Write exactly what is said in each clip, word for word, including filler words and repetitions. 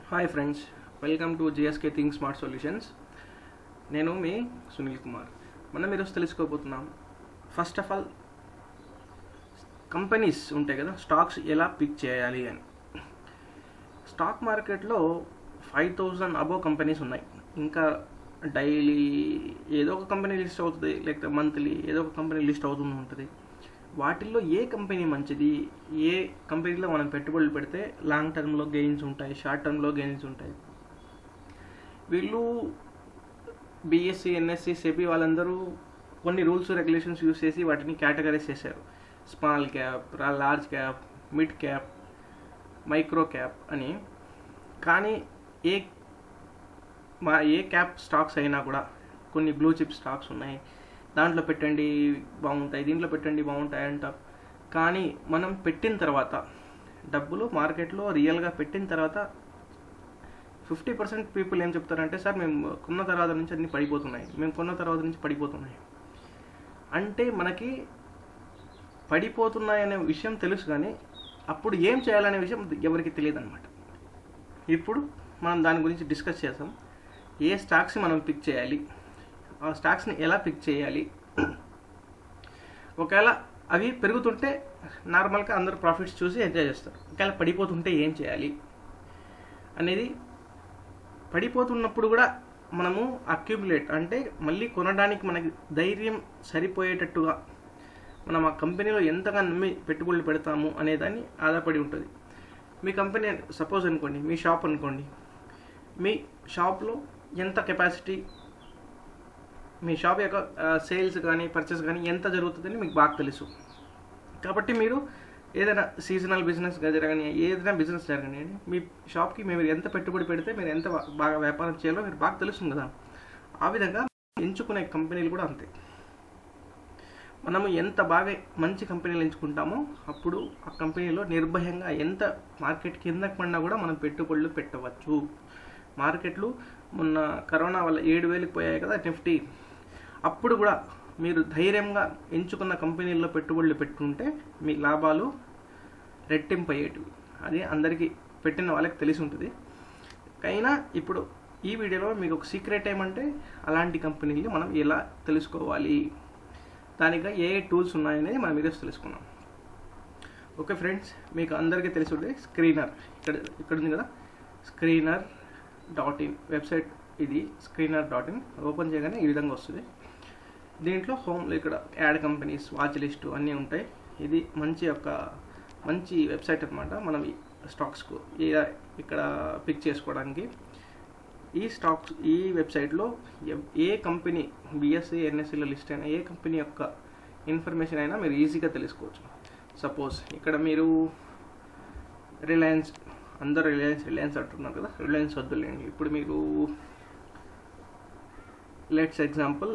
Hi friends, welcome to GSK think smart solutions. నేను మీ సునీల్ కుమార్. మనం ఈరోజు తెలుసుకోబోతున్నాం. ఫస్ట్ ఆఫ్ ఆల్ కంపెనీస్ ఉంటాయి కదా, స్టాక్స్ ఎలా పిక్ చేయాలి అని. స్టాక్ మార్కెట్లో ఫైవ్ థౌజండ్ అబోవ్ కంపెనీస్ ఉన్నాయి. ఇంకా డైలీ ఏదో ఒక కంపెనీ లిస్ట్ అవుతుంది, లేకపోతే మంత్లీ ఏదో ఒక కంపెనీ లిస్ట్ అవుతూ ఉంటుంది. వాటిల్లో ఏ కంపెనీ మంచిది, ఏ కంపెనీలో మనం పెట్టుబడులు పెడితే లాంగ్ టర్మ్లో గెయిన్స్ ఉంటాయి, షార్ట్ టర్మ్లో గెయిన్స్ ఉంటాయి. వీళ్ళు బీఎస్సీ, ఎన్ఎస్సీ, సెబీ వాళ్ళందరూ కొన్ని రూల్స్ రెగ్యులేషన్స్ యూస్ చేసి వాటిని కేటగరైజ్ చేశారు. Small cap, large cap, mid cap, micro cap అని. కానీ ఏ మా ఏ క్యాప్ స్టాక్స్ అయినా కూడా కొన్ని బ్లూ చిప్ స్టాక్స్ ఉన్నాయి, దాంట్లో పెట్టండి బాగుంటాయి, దీంట్లో పెట్టండి బాగుంటాయి అంటారు. కానీ మనం పెట్టిన తర్వాత డబ్బులు మార్కెట్లో రియల్గా పెట్టిన తర్వాత ఫిఫ్టీ పర్సెంట్ పీపుల్ ఏం చెప్తారంటే, సార్ మేము కొన్న తర్వాత నుంచి అన్నీ పడిపోతున్నాయి, మేము కొన్న తర్వాత నుంచి పడిపోతున్నాయి అంటే మనకి పడిపోతున్నాయి అనే విషయం తెలుసు, కానీ అప్పుడు ఏం చేయాలనే విషయం ఎవరికి తెలియదు అనమాట. ఇప్పుడు మనం దాని గురించి డిస్కస్ చేస్తాం. ఏ స్టాక్స్ మనం పిక్ చేయాలి, ఆ స్టాక్స్ని ఎలా పిక్ చేయాలి, ఒకవేళ అవి పెరుగుతుంటే నార్మల్గా అందరూ ప్రాఫిట్స్ చూసి ఎంజాయ్ చేస్తారు, ఒకవేళ పడిపోతుంటే ఏం చేయాలి అనేది. పడిపోతున్నప్పుడు కూడా మనము అక్యుములేట్ అంటే మళ్ళీ కొనడానికి మనకి ధైర్యం సరిపోయేటట్టుగా మనం ఆ కంపెనీలో ఎంతగా నమ్మి పెట్టుబడులు పెడతాము అనేదాన్ని ఆధారపడి ఉంటుంది. మీ కంపెనీ సపోజ్ అనుకోండి, మీ షాప్ అనుకోండి, మీ షాప్లో ఎంత కెపాసిటీ, మీ షాప్ యొక్క సేల్స్ కానీ పర్చేస్ కానీ ఎంత జరుగుతుందని మీకు బాగా తెలుసు. కాబట్టి మీరు ఏదైనా సీజనల్ బిజినెస్ జరగని, ఏదైనా బిజినెస్ జరగని, మీ షాప్కి మీరు ఎంత పెట్టుబడి పెడితే మీరు ఎంత బాగా వ్యాపారం చేయాలో మీరు బాగా తెలుస్తుంది కదా. ఆ విధంగా ఎంచుకునే కంపెనీలు కూడా అంతే. మనము ఎంత బాగా మంచి కంపెనీలు ఎంచుకుంటామో అప్పుడు ఆ కంపెనీలో నిర్భయంగా ఎంత మార్కెట్ కిందకి పడినా కూడా మనం పెట్టుబడులు పెట్టవచ్చు. మార్కెట్లు మొన్న కరోనా వల్ల ఏడు వేలకు పోయాయి కదా నిఫ్టీ, అప్పుడు కూడా మీరు ధైర్యంగా ఎంచుకున్న కంపెనీల్లో పెట్టుబడులు పెట్టుకుంటే మీ లాభాలు రెట్టింపు అయ్యేటివి. అది అందరికీ పెట్టిన వాళ్ళకి తెలిసి ఉంటుంది. అయినా ఇప్పుడు ఈ వీడియోలో మీకు ఒక సీక్రెట్ ఏమంటే, అలాంటి కంపెనీలు మనం ఎలా తెలుసుకోవాలి, దానిగా ఏ ఏ టూల్స్ ఉన్నాయనేది మనం ఈరోజు తెలుసుకున్నాం. ఓకే ఫ్రెండ్స్, మీకు అందరికీ తెలిసి ఉంటే స్క్రీనర్ ఇక్కడ ఇక్కడ ఉంది కదా, స్క్రీనర్ డాట్ ఇన్ వెబ్సైట్. ఇది స్క్రీనర్ డాట్ ఇన్ ఓపెన్ చేయగానే ఈ విధంగా వస్తుంది. దీంట్లో హోమ్లో ఇక్కడ యాడ్ కంపెనీస్, వాచ్ లిస్టు అన్నీ ఉంటాయి. ఇది మంచి యొక్క మంచి వెబ్సైట్ అనమాట. మనం ఈ స్టాక్స్కు ఇక్కడ పిక్ చేసుకోవడానికి ఈ స్టాక్స్ ఈ వెబ్సైట్లో ఏ కంపెనీ బిఎస్సి, ఎన్ఎస్సిలో లిస్ట్ అయినా ఏ కంపెనీ యొక్క ఇన్ఫర్మేషన్ అయినా మీరు ఈజీగా తెలుసుకోవచ్చు. సపోజ్ ఇక్కడ మీరు రిలయన్స్, అందరూ రిలయన్స్ రిలయన్స్ అంటున్నారు కదా, రిలయన్స్ వద్దులేండి. ఇప్పుడు మీరు లెట్స్ ఎగ్జాంపుల్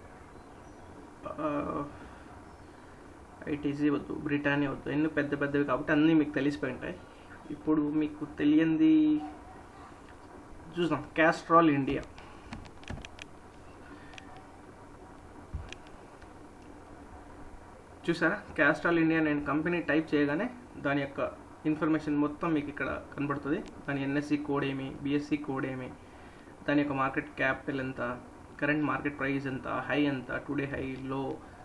ఐటీసీ వద్దు, బ్రిటానియా వద్దు, ఎన్నో పెద్ద పెద్దవి కాబట్టి అన్నీ మీకు తెలిసిపోయి ఉంటాయి. ఇప్పుడు మీకు తెలియంది చూద్దాం. క్యాస్ట్రాల్ ఇండియా, చూసారా? క్యాస్ట్రాల్ ఇండియా నేను కంపెనీ టైప్ చేయగానే దాని యొక్క ఇన్ఫర్మేషన్ మొత్తం మీకు ఇక్కడ కనబడుతుంది. దాని ఎన్ఎస్సి కోడ్ ఏమి, బిఎస్సి కోడ్ ఏమి, దాని యొక్క మార్కెట్ క్యాపిటల్ ఎంత, కరెంట్ మార్కెట్ ప్రైస్ ఎంత, హై ఎంత, today high, low,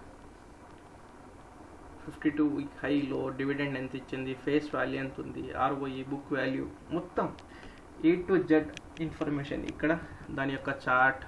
fifty two week high, low, dividend ఎంత ఇచ్చింది, ఫేస్ వాల్యూ ఎంత ఉంది, ఆర్ఓఈ, బుక్ వాల్యూ, మొత్తం ఏ టు జెడ్ ఇన్ఫర్మేషన్ ఇక్కడ. దాని యొక్క చార్ట్,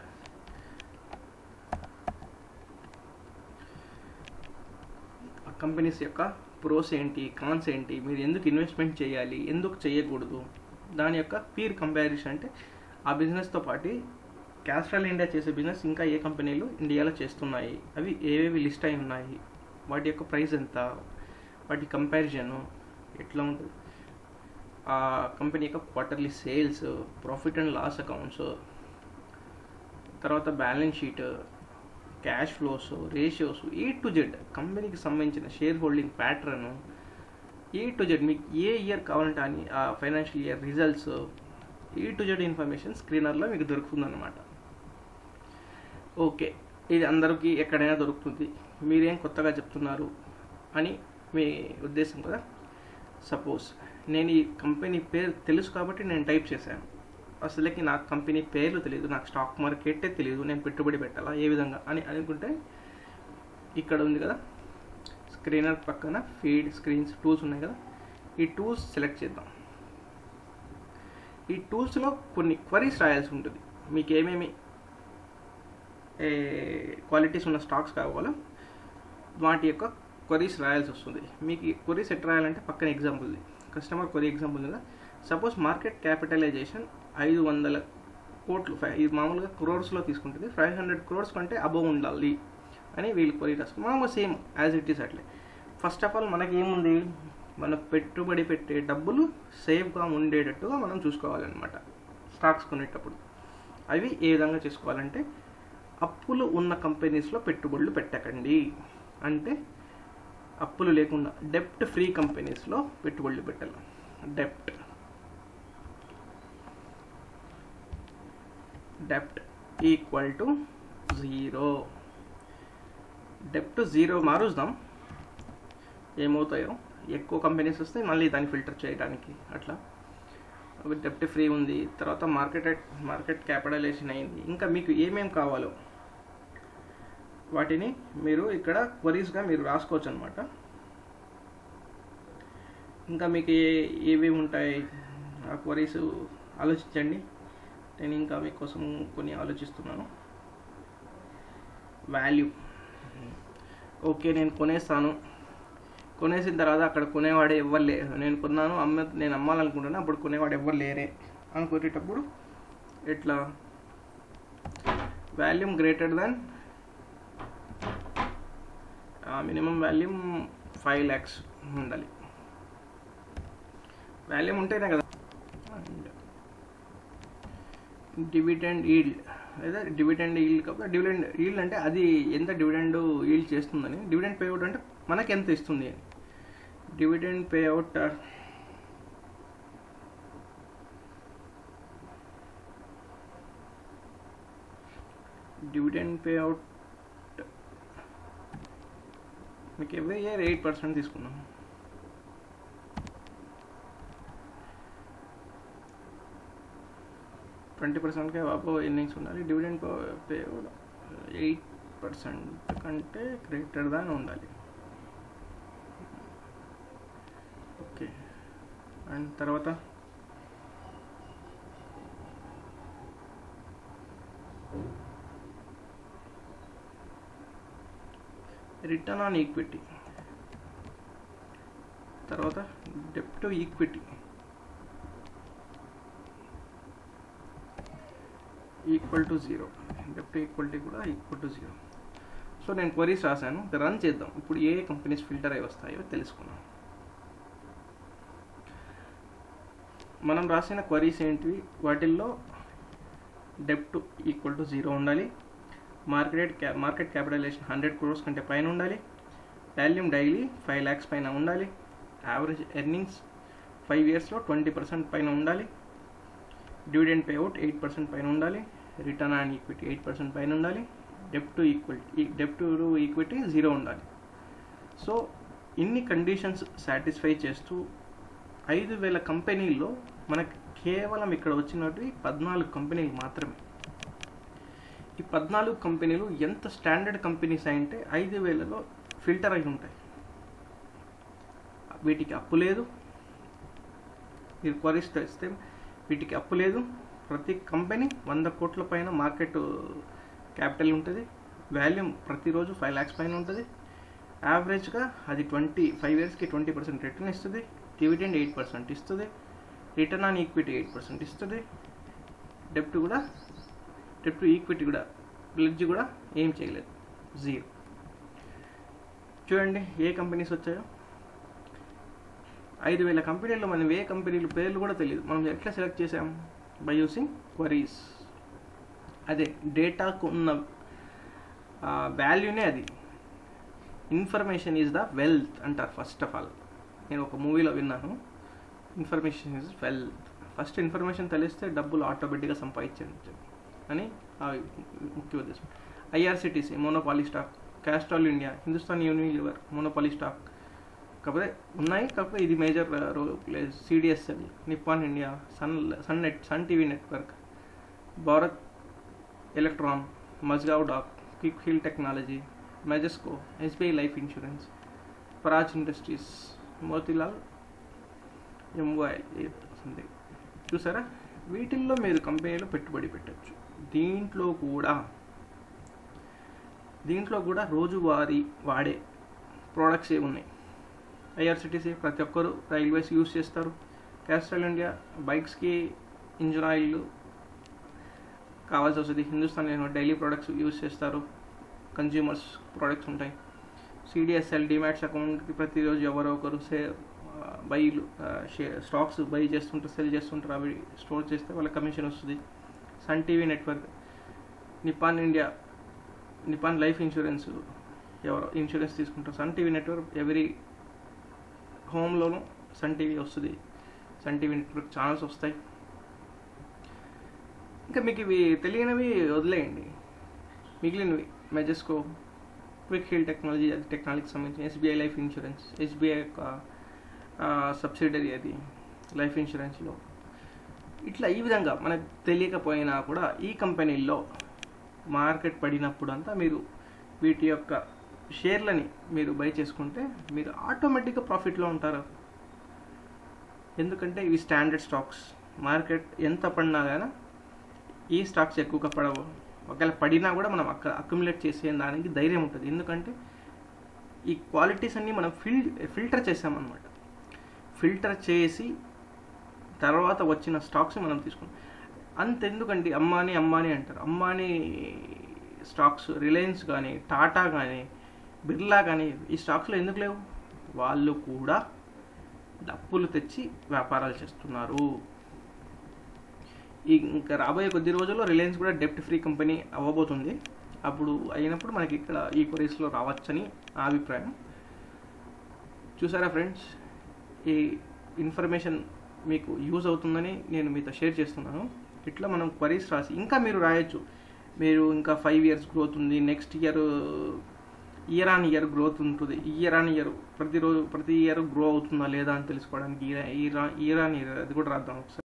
కంపెనీస్ యొక్క ప్రోస్ ఏంటి, కాన్స్ ఏంటి, మీరు ఎందుకు ఇన్వెస్ట్మెంట్ చేయాలి, ఎందుకు చేయకూడదు, దాని యొక్క పీర్ కంపారిజన్. అంటే ఆ బిజినెస్తో పాటు క్యాస్ట్రాల్ ఇండియా చేసే బిజినెస్ ఇంకా ఏ కంపెనీలు ఇండియాలో చేస్తున్నాయి, అవి ఏవేవి లిస్ట్ అయి ఉన్నాయి, వాటి యొక్క ప్రైస్ ఎంత, వాటి కంపారిజను ఎట్లా ఉంటుంది, ఆ కంపెనీ యొక్క quarterly sales, profit and loss accounts, తర్వాత balance sheet, cash flows, ratios, A to Z కంపెనీకి సంబంధించిన share holding pattern, A to Z మీకు ఏ ఇయర్ కావాలంటే అని ఆ financial year results, A to Z information స్క్రీనర్లో మీకు దొరుకుతుందన్నమాట. ఓకే, ఇది అందరికీ ఎక్కడైనా దొరుకుతుంది, మీరేం కొత్తగా చెప్తున్నారు అని మీ ఉద్దేశం కదా. సపోజ్ నేను ఈ కంపెనీ పేరు తెలుసు కాబట్టి నేను టైప్ చేశాను. అసలుకి నాకు కంపెనీ పేర్లు తెలియదు, నాకు స్టాక్ మార్కెటే తెలియదు, నేను పెట్టుబడి పెట్టాలా ఏ విధంగా అని అనుకుంటే ఇక్కడ ఉంది కదా స్క్రీనర్ పక్కన ఫీడ్ స్క్రీన్స్ టూల్స్ ఉన్నాయి కదా, ఈ టూల్స్ సెలెక్ట్ చేద్దాం. ఈ టూల్స్లో కొన్ని క్వరీస్ రాయాల్సి ఉంటుంది. మీకు ఏమేమి క్వాలిటీస్ ఉన్న స్టాక్స్ కావాలో వాటి యొక్క క్వరీస్ రాయాల్సి వస్తుంది. మీకు ఈ క్వరీస్ ఎట్లా రాయాలంటే పక్కన ఎగ్జాంపుల్ కస్టమర్ క్వరీ ఎగ్జాంపుల్ కదా. సపోజ్ మార్కెట్ క్యాపిటలైజేషన్ ఐదు వందల కోట్లు ఫైవ్ ఇది మామూలుగా క్రోర్స్లో తీసుకుంటుంది, ఫైవ్ హండ్రెడ్ క్రోర్స్ కంటే అబవ్ ఉండాలి అని వీళ్ళు క్వరీ రాస్తారు. మామూలుగా సేమ్ యాజ్ ఇట్ ఈస్ అట్లే. ఫస్ట్ ఆఫ్ ఆల్ మనకి ఏముంది, మన పెట్టుబడి పెట్టే డబ్బులు సేఫ్గా ఉండేటట్టుగా మనం చూసుకోవాలన్నమాట స్టాక్స్ కొనేటప్పుడు. అవి ఏ విధంగా చేసుకోవాలంటే అప్పులు ఉన్న కంపెనీస్లో పెట్టుబడులు పెట్టకండి, అంటే అప్పులు లేకుండా డెప్ట్ ఫ్రీ కంపెనీస్లో పెట్టుబడులు పెట్టాలి. డెప్ట్ డెప్ట్ ఈక్వల్ టు జీరో. డెప్ట్ జీరో మారుద్దాం, ఏమవుతాయో ఎక్కువ కంపెనీస్ వస్తే మళ్ళీ దాన్ని ఫిల్టర్ చేయడానికి అట్లా. డెప్ట్ ఫ్రీ ఉంది, తర్వాత మార్కెట్ మార్కెట్ క్యాపిటలైజేషన్ అయింది. ఇంకా మీకు ఏమేమి కావాలో వాటిని మీరు ఇక్కడ క్వరీస్గా మీరు రాసుకోవచ్చు అనమాట. ఇంకా మీకు ఏ ఏవేమి ఉంటాయి ఆ క్వరీస్ ఆలోచించండి. నేను ఇంకా మీకోసం కొన్ని ఆలోచిస్తున్నాను. వాల్యూ ఓకే, నేను కొనేస్తాను, కొనేసిన తర్వాత అక్కడ కొనేవాడు ఎవ్వరు లేరు, నేను కొన్నాను అమ్మ నేను అమ్మాలనుకుంటున్నా, అప్పుడు కొనేవాడు ఎవ్వరు లేరే అనుకునేటప్పుడు ఎట్లా volume greater than minimum volume five lakhs ఉండాలి. వాల్యూమ్ ఉంటేనే కదా. అండ్ డివిడెండ్ ఈల్డ్ లేదా డివిడెండ్ ఈల్డ్ కాబట్టి డివిడెండ్ ఈల్డ్ అంటే అది ఎంత డివిడెండ్ ఈల్డ్ చేస్తుందని, డివిడెండ్ పేఅవుట్ అంటే మనకి ఎంత ఇస్తుంది అని. డివిడెండ్ పేఅవుట్ డివిడెండ్ పేఅవుట్ మీకు ఎవ్రీ ఇయర్ ఎయిట్ పర్సెంట్ తీసుకున్నాం. ట్వంటీ పర్సెంట్కే అబవ్ ఎర్నింగ్స్ ఉండాలి. డివిడెండ్ పేఅవుట్ ఎయిట్ పర్సెంట్ కంటే గ్రేటర్ దాన్ ఉండాలి. ఓకే, అండ్ తర్వాత రిటర్న్ ఆన్ ఈక్విటీ, తర్వాత డెప్ట్ to equity equal to zero, డెప్ట్ ఈక్వల్టీ కూడా ఈక్వల్ టు జీరో. సో నేను క్వరీస్ రాశాను, రన్ చేద్దాం. ఇప్పుడు ఏ కంపెనీస్ ఫిల్టర్ అయి వస్తాయో తెలుసుకున్నాం. మనం రాసిన క్వరీస్ ఏంటివి, వాటిల్లో డెప్ట్ ఈక్వల్ టు జీరో ఉండాలి, మార్కెట్ క్యా మార్కెట్ క్యాపిటలైజేషన్ హండ్రెడ్ క్రోర్స్ కంటే పైన ఉండాలి, వాల్యూమ్ డైలీ ఫైవ్ ల్యాక్స్ పైన ఉండాలి, యావరేజ్ ఎర్నింగ్స్ ఫైవ్ ఇయర్స్లో ట్వంటీ పర్సెంట్ పైన ఉండాలి, డివిడెండ్ పేఅవుట్ ఎయిట్ పర్సెంట్ పైన ఉండాలి, return on equity eight percent పైన ఉండాలి, డెప్ట్ to equity డెప్ట్ to equity zero ఉండాలి. సో ఇన్ని కండిషన్స్ సాటిస్ఫై చేస్తూ ఐదు వేల కంపెనీల్లో మనకు కేవలం ఇక్కడ వచ్చినవి పద్నాలుగు కంపెనీలు మాత్రమే. ఈ పద్నాలుగు కంపెనీలు ఎంత స్టాండర్డ్ కంపెనీస్ అంటే ఐదు వేలలో ఫిల్టర్ అయి ఉంటాయి. వీటికి అప్పు లేదు, మీరు క్వరీస్ తెస్తే వీటికి అప్పు లేదు. ప్రతి కంపెనీ వంద కోట్ల పైన మార్కెట్ క్యాపిటల్ ఉంటుంది, వాల్యూమ్ ప్రతిరోజు ఫైవ్ ల్యాక్స్ పైన ఉంటుంది, యావరేజ్గా అది ట్వంటీ ఫైవ్ ఇయర్స్కి ట్వంటీ పర్సెంట్ రిటర్న్ ఇస్తుంది, డివిడెండ్ ఎయిట్ పర్సెంట్ ఇస్తుంది, return on equity eight percent ఇస్తుంది, డెప్ట్ కూడా డెప్ట్ ఈక్విటీ కూడా ప్లెడ్జ్ కూడా ఏం చేయలేదు, జీరో. చూడండి ఏ కంపెనీస్ వచ్చాయో. ఐదు వేల కంపెనీల్లో మనం ఏ కంపెనీలు పేర్లు కూడా తెలియదు. మనం ఎట్లా సెలెక్ట్ చేసాం, బై యూసింగ్ క్వరీస్. అదే డేటాకు ఉన్న వాల్యూనే అది. ఇన్ఫర్మేషన్ ఈజ్ ద వెల్త్ అంటారు. ఫస్ట్ ఆఫ్ ఆల్ నేను ఒక మూవీలో విన్నాను, information is wealth. First information తెలిస్తే డబ్బులు ఆటోమేటిక్గా సంపాదించండి అని ముఖ్య ఉద్దేశం. IRCTC monopoly stock, Castrol India, Hindustan Unilever monopoly stock, కాకపోతే ఉన్నాయి, కాకపోతే ఇది major role plays. CDSL, Nippon India, Sun Sun Net Sun TV network, Bharat electron, Mazagon dock, Quick Heal technology, Majesco, SBI life insurance, Praj industries, Motilal ఎంవైఎల్ సంథింగ్. చూసారా, వీటిల్లో మీరు కంపెనీలో పెట్టుబడి పెట్టచ్చు. దీంట్లో కూడా దీంట్లో కూడా రోజువారీ వాడే ప్రోడక్ట్స్ ఏ ఉన్నాయి. ఐఆర్సిటీసీ ప్రతి ఒక్కరు రైల్వేస్ యూజ్ చేస్తారు. క్యాస్ట్రల్ ఇండియా బైక్స్కి ఇంజిన్ ఆయిల్ కావాల్సి వస్తుంది. హిందుస్థాన్ డైలీ ప్రోడక్ట్స్ యూజ్ చేస్తారు. కన్జ్యూమర్స్ ప్రోడక్ట్స్ ఉంటాయి. సిడిఎస్ఎల్ డిమాట్స్ అకౌంట్కి ప్రతిరోజు ఎవరో ఒకరు సే బైలు షేర్ స్టాక్స్ బై చేస్తుంటారు, సెల్ చేస్తుంటారు. అవి స్టోర్ చేస్తే వాళ్ళకి కమిషన్ వస్తుంది. Sun TV network, Nippon India, Nippon life insurance ఎవరో ఇన్సూరెన్స్ తీసుకుంటారు. సన్ టీవీ నెట్వర్క్ ఎవరీ హోమ్లోనూ సన్ టీవీ వస్తుంది. సన్ టీవీ నెట్వర్క్ ఛానల్స్ వస్తాయి. ఇంకా మీకు ఇవి తెలియనివి వదిలేయండి. మిగిలినవి మెజెస్కో, క్విక్ హిల్ టెక్నాలజీ, అది టెక్నాలజీకి సంబంధించి. ఎస్బీఐ లైఫ్ ఇన్సూరెన్స్, ఎస్బీఐ యొక్క సబ్సిడరీ అది లైఫ్ ఇన్సూరెన్స్లో. ఇట్లా ఈ విధంగా మనకు తెలియకపోయినా కూడా ఈ కంపెనీల్లో మార్కెట్ పడినప్పుడు అంతా మీరు వీటి యొక్క షేర్లని మీరు బై చేసుకుంటే మీరు ఆటోమేటిక్గా ప్రాఫిట్లో ఉంటారు. ఎందుకంటే ఇవి స్టాండర్డ్ స్టాక్స్. మార్కెట్ ఎంత పడినా కానీ ఈ స్టాక్స్ ఎక్కువగా పడవు. ఒకవేళ పడినా కూడా మనం అక్కడ అక్యుములేట్ చేసే దానికి ధైర్యం ఉంటుంది. ఎందుకంటే ఈ క్వాలిటీస్ అన్నీ మనం ఫిల్ ఫిల్టర్ చేసామన్నమాట. ఫిల్టర్ చేసి తర్వాత వచ్చిన స్టాక్స్ మనం తీసుకుంటాం. అంతెందుకండి, అంబానీ అంబానీ అంటారు. అంబానీ స్టాక్స్, రిలయన్స్ కానీ, టాటా కానీ, బిర్లా కానీ ఈ స్టాక్స్లో ఎందుకు లేవు? వాళ్ళు కూడా డబ్బులు తెచ్చి వ్యాపారాలు చేస్తున్నారు. ఈ ఇంకా రాబోయే కొద్ది రోజుల్లో రిలయన్స్ కూడా డెప్ట్ ఫ్రీ కంపెనీ అవ్వబోతుంది. అప్పుడు అయినప్పుడు మనకి ఇక్కడ ఈ కొరీస్లో రావచ్చని నా అభిప్రాయం. చూసారా ఫ్రెండ్స్, ఈ ఇన్ఫర్మేషన్ మీకు యూజ్ అవుతుందని నేను మీతో షేర్ చేస్తున్నాను. ఇట్లా మనం క్వరీస్ రాసి ఇంకా మీరు రాయొచ్చు. మీరు ఇంకా ఫైవ్ ఇయర్స్ గ్రోత్ ఉంది, next year year on year growth ఉంటుంది, ఇయర్ ఆన్ ఇయర్ ప్రతిరోజు ప్రతి ఇయర్ గ్రో అవుతుందా లేదా అని తెలుసుకోవడానికి ఇయర్ ఇయర్ ఆన్ ఇయర్ అది కూడా రాద్దాం ఒకసారి.